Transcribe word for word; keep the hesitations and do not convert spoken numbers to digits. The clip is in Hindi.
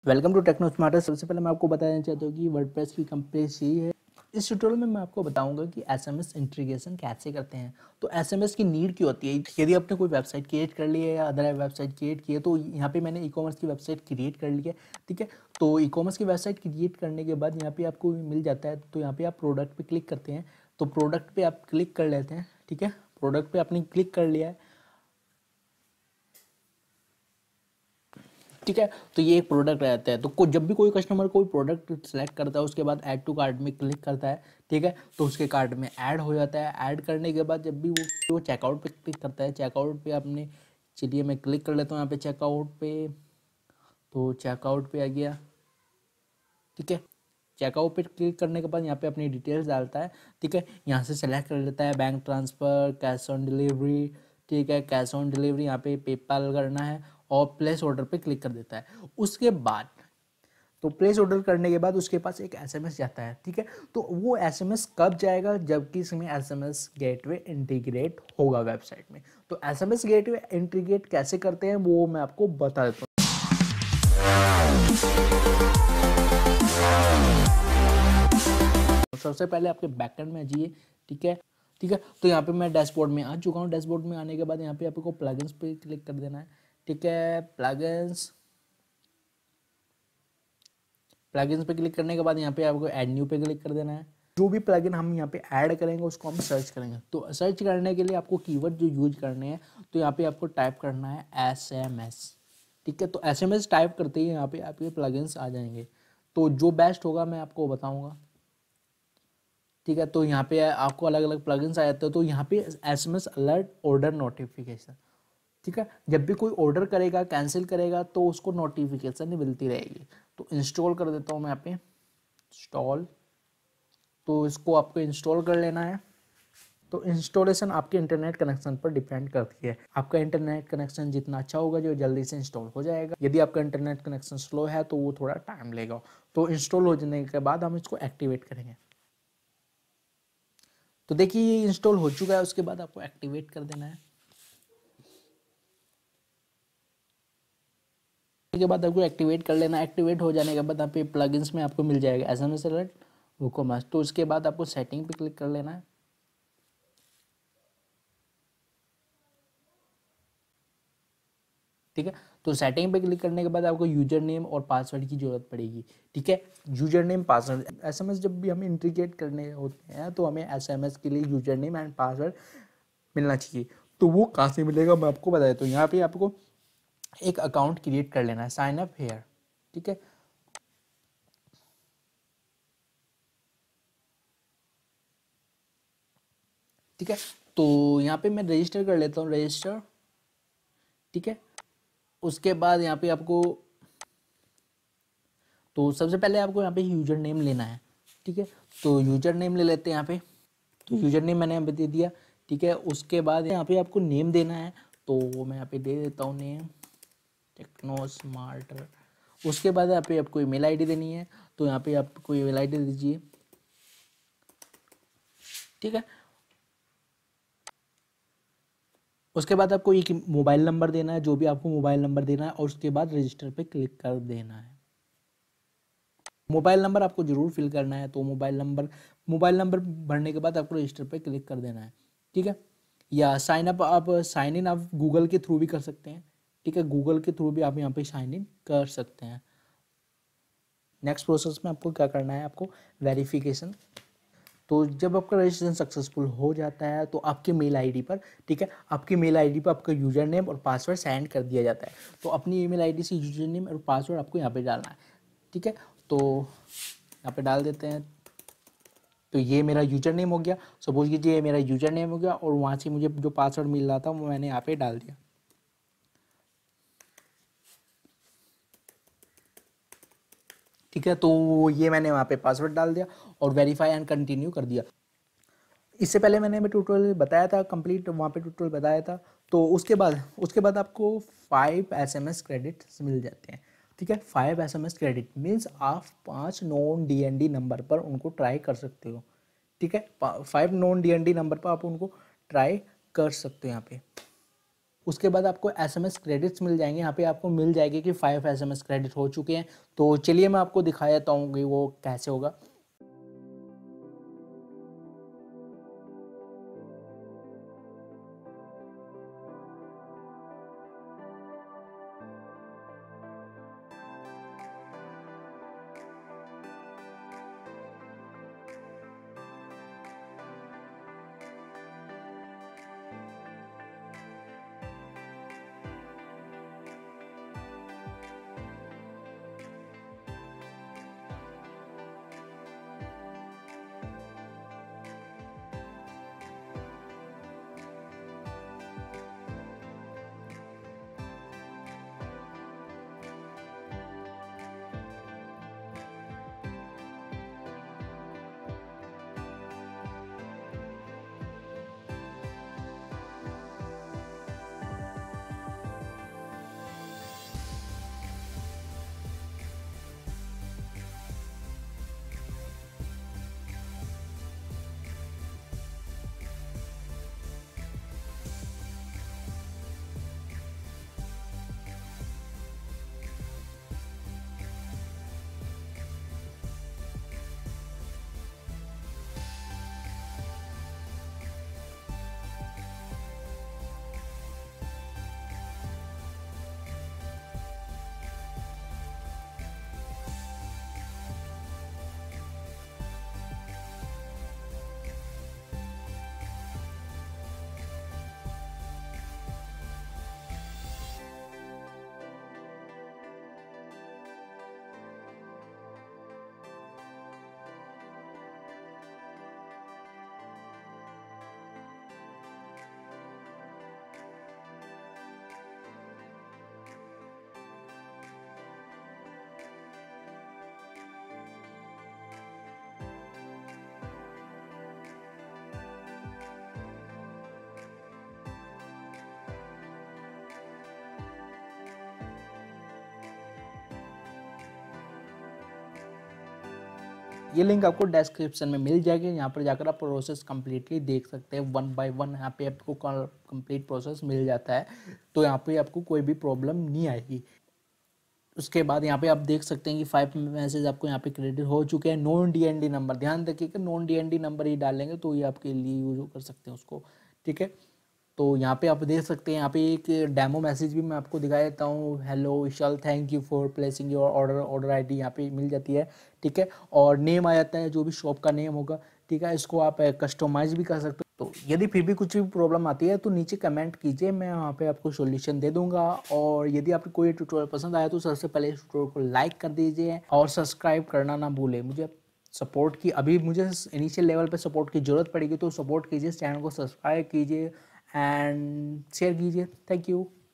Welcome to techno smarter. सबसे पहले मैं आपको बताना चाहता हूँ कि वर्डप्रेस की कंपनी सी है। इस ट्यूटोरियल में मैं आपको बताऊंगा कि एसएमएस इंटीग्रेशन कैसे करते हैं। तो एसएमएस की नीड क्यों होती है? यदि आपने कोई वेबसाइट क्रिएट कर ली है या अदर वेबसाइट क्रिएट की है, तो यहाँ पे मैंने ई कॉमर्स की वेबसाइट क्रिएट कर ली है, ठीक है। तो ई कॉमर्स की वेबसाइट क्रिएट करने के बाद यहाँ पे आपको मिल जाता है, तो यहाँ पे आप प्रोडक्ट पे क्लिक करते हैं। तो प्रोडक्ट पे आप क्लिक कर लेते हैं, ठीक है। प्रोडक्ट पे आपने क्लिक कर लिया है, ठीक है। तो ये एक प्रोडक्ट रहता है। तो को जब भी कोई कस्टमर कोई प्रोडक्ट सेलेक्ट करता है, उसके बाद ऐड टू कार्ट में क्लिक करता है, ठीक है, तो उसके कार्ट में ऐड हो जाता है। ऐड करने के बाद जब भी वो वो चेकआउट पे क्लिक करता है, चेकआउट पे आपने, चलिए मैं क्लिक कर लेता हूँ यहाँ पे चेकआउट पे। तो चेकआउट पे आ गया, ठीक है। चेकआउट पे क्लिक करने के बाद यहाँ पे अपनी डिटेल्स डालता है, ठीक है। यहाँ से सेलेक्ट कर लेता है bank transfer, cash on delivery, ठीक है। कैश ऑन डिलीवरी यहाँ पे पेपाल करना है और प्लेस ऑर्डर पे क्लिक कर देता है। उसके बाद तो प्लेस ऑर्डर करने के बाद उसके पास एक एसएमएस जाता है, ठीक है। तो वो एसएमएस कब जाएगा? जबकि इसमें एसएमएस गेटवे इंटीग्रेट होगा वेबसाइट में। तो एसएमएस गेटवे इंटीग्रेट कैसे करते हैं वो मैं आपको बता देता हूँ। सबसे पहले आपके बैकएंड में जाइए, ठीक है, ठीक है। तो यहाँ पे मैं डैशबोर्ड में आ चुका हूँ। डैशबोर्ड में आने के बाद यहाँ पे आपको प्लगइन्स पे क्लिक कर देना है, ठीक है। प्लगइन्स प्लगइन्स पे क्लिक करने के बाद यहाँ पे आपको ऐड न्यू पे क्लिक कर देना है। जो भी प्लगइन हम यहाँ पे ऐड करेंगे उसको हम सर्च करेंगे। तो सर्च करने के लिए आपको कीवर्ड जो यूज करने हैं, तो यहाँ पे आपको टाइप करना है एस एम एस, ठीक है। तो एस एम एस टाइप करते ही यहाँ पे आपके प्लगइन्स आ जाएंगे। तो जो बेस्ट होगा मैं आपको बताऊँगा, ठीक है। तो यहाँ पे आपको अलग अलग प्लगइन्स आ जाते हैं। तो यहाँ पे S M S alert order notification, ठीक है। जब भी कोई ऑर्डर करेगा, कैंसिल करेगा, तो उसको नोटिफिकेशन मिलती रहेगी। तो इंस्टॉल कर देता हूँ मैं यहाँ पे इंस्टॉल। तो इसको आपको इंस्टॉल कर लेना है। तो इंस्टॉलेशन आपके इंटरनेट कनेक्शन पर डिपेंड करती है। आपका इंटरनेट कनेक्शन जितना अच्छा होगा जो जल्दी से इंस्टॉल हो जाएगा। यदि आपका इंटरनेट कनेक्शन स्लो है तो वो थोड़ा टाइम लेगा। तो इंस्टॉल हो जाने के बाद हम इसको एक्टिवेट करेंगे। तो देखिए ये इंस्टॉल हो चुका है। उसके बाद आपको एक्टिवेट कर देना है। के बाद आपको एक्टिवेट कर लेना। एक्टिवेट हो जाने के बाद आप ये प्लगइन्स में आपको मिल जाएगा एसएमएस अलर्ट वूकॉमर्स। तो उसके बाद आपको सेटिंग पे क्लिक कर लेना है, ठीक है। तो सेटिंग पे क्लिक करने के बाद आपको यूजर नेम और पासवर्ड की जरूरत पड़ेगी, ठीक है। यूजर नेम पासवर्ड एसएमएस जब भी हमें इंटीग्रेट करने होते हैं तो हमें एसएमएस के लिए यूजर नेम एंड पासवर्ड मिलना चाहिए। तो वो कहाँ से मिलेगा मैं आपको बता देता हूँ। यहाँ पे आपको एक अकाउंट क्रिएट कर लेना है, साइन अप हेयर, ठीक है। ठीक है, तो यहाँ पे मैं रजिस्टर कर लेता हूँ, रजिस्टर, ठीक है। उसके बाद यहाँ पे आपको, तो सबसे पहले आपको यहाँ पे यूजर नेम लेना है, ठीक है। तो यूजर नेम ले लेते हैं यहाँ पे। तो यूजर नेम मैंने यहाँ पे दे दिया, ठीक है। उसके बाद यहाँ पे आपको नेम देना है। तो मैं यहाँ पे दे देता हूँ नेम टेक्नो स्मार्टर। उसके बाद यहाँ पे आपको ईमेल आईडी देनी है। तो यहाँ पे आपको ईमेल आईडी दीजिए, ठीक है। उसके बाद आपको एक मोबाइल नंबर देना है, जो भी आपको मोबाइल नंबर देना है, और उसके बाद रजिस्टर पे क्लिक कर देना है। मोबाइल नंबर आपको जरूर फिल करना है। तो मोबाइल नंबर मोबाइल नंबर भरने के बाद आपको रजिस्टर पे क्लिक कर देना है, ठीक है। या साइन अप, आप साइन इन आप गूगल के थ्रू भी कर सकते हैं, ठीक है। गूगल के थ्रू भी आप यहाँ पे साइन इन कर सकते हैं। नेक्स्ट प्रोसेस में आपको क्या करना है, आपको वेरिफिकेशन। तो जब आपका रजिस्ट्रेशन सक्सेसफुल हो जाता है तो आपके मेल आईडी पर, ठीक है, आपकी मेल आईडी पर आपका यूजर नेम और पासवर्ड सेंड कर दिया जाता है। तो अपनी ईमेल आईडी से यूजर नेम और पासवर्ड आपको यहाँ पे डालना है, ठीक है। तो यहाँ पे डाल देते हैं। तो ये मेरा यूजर नेम हो गया। सपोज कीजिए ये मेरा यूजर नेम हो गया और वहाँ से मुझे जो पासवर्ड मिल रहा था वो मैंने यहाँ पे डाल दिया, ठीक है। तो ये मैंने वहाँ पे पासवर्ड डाल दिया और वेरीफाई एंड कंटिन्यू कर दिया। इससे पहले मैंने मैं ट्यूटोरियल बताया था, कंप्लीट वहाँ पे ट्यूटोरियल बताया था। तो उसके बाद उसके बाद आपको five S M S credits मिल जाते हैं, ठीक है। Five S M S credit means आप पाँच non D N D number पर उनको ट्राई कर सकते हो, ठीक है। Five non D N D number पर आप उनको ट्राई कर सकते हो यहाँ पे। उसके बाद आपको एस एम एस क्रेडिट्स मिल जाएंगे। यहाँ पे आपको मिल जाएगी कि five S M S credit हो चुके हैं। तो चलिए मैं आपको दिखा देता हूँ कि वो कैसे होगा। ये लिंक आपको डिस्क्रिप्शन में मिल जाएगी। यहाँ पर जाकर आप प्रोसेस कम्प्लीटली देख सकते हैं, वन बाय वन यहाँ पे आपको कंप्लीट प्रोसेस मिल जाता है। तो यहाँ पे आपको कोई भी प्रॉब्लम नहीं आएगी। उसके बाद यहाँ पे आप देख सकते हैं कि फाइव मैसेज आपको यहाँ पे क्रेडिट हो चुके हैं। Non D N D number, ध्यान रखिए कि non D N D number ही डालेंगे तो ये आपके लिए यूज कर सकते हैं उसको, ठीक है। तो यहाँ पे आप देख सकते हैं, यहाँ पे एक डेमो मैसेज भी मैं आपको दिखा देता हूँ। Hello Vishal, thank you for placing your order. Order ID यहाँ पे मिल जाती है, ठीक है। और नेम आ जाता है, जो भी शॉप का नेम होगा, ठीक है। इसको आप कस्टमाइज भी कर सकते हो। तो यदि फिर भी कुछ भी प्रॉब्लम आती है तो नीचे कमेंट कीजिए, मैं वहाँ पे आपको सॉल्यूशन दे दूंगा। और यदि आपको कोई ट्यूटोरियल पसंद आया तो सबसे पहले इस ट्यूटोरियल को लाइक कर दीजिए और सब्सक्राइब करना ना भूलें। मुझे सपोर्ट की, अभी मुझे इनिशियल लेवल पे सपोर्ट की ज़रूरत पड़ेगी, तो सपोर्ट कीजिए, चैनल को सब्सक्राइब कीजिए एंड शेयर कीजिए। Thank you.